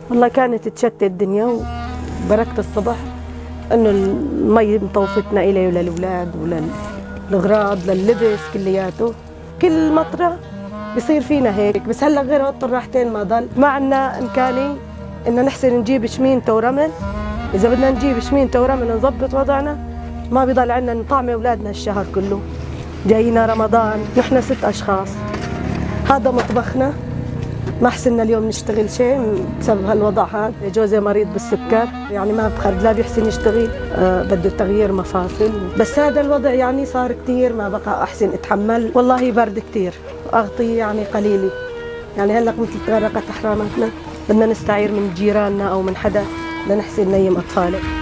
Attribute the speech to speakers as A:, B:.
A: والله كانت تشتت الدنيا، وبركة الصبح انه المي مطوفتنا الي وللاولاد وللغراض لللبس كلياته. كل مطرة بصير فينا هيك، بس هلا غير هالطراحتين ما ضل. ما عندنا امكاني ان نحسن نجيب شمينته ورمل. اذا بدنا نجيب شمينته ورمل نظبط وضعنا ما بضل عندنا نطعم اولادنا الشهر كله. جاينا رمضان، نحن 6 اشخاص، هذا مطبخنا، ما حسنا اليوم نشتغل شيء بسبب هالوضع هذا. جوزي مريض بالسكر، يعني ما بخرج لا بيحسن يشتغل، بده تغيير مفاصل. بس هذا الوضع يعني صار كثير، ما بقى احسن اتحمل. والله برد كثير، اغطي يعني قليله. يعني هلا مثل تغرقت احراماتنا، بدنا نستعير من جيراننا او من حدا لنحسن نيم اطفالي.